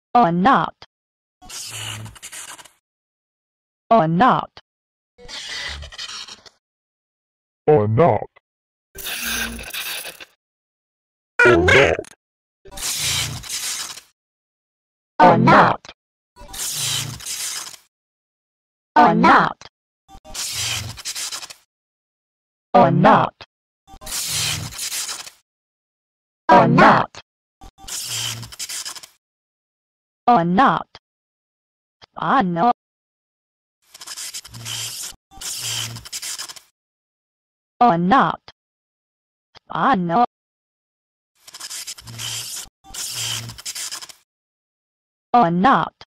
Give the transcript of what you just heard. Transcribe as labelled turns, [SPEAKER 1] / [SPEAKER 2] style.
[SPEAKER 1] or not, or not,
[SPEAKER 2] or not, or not,
[SPEAKER 1] or not, or not, or not, or not, or not, I know, or not, I know, or not.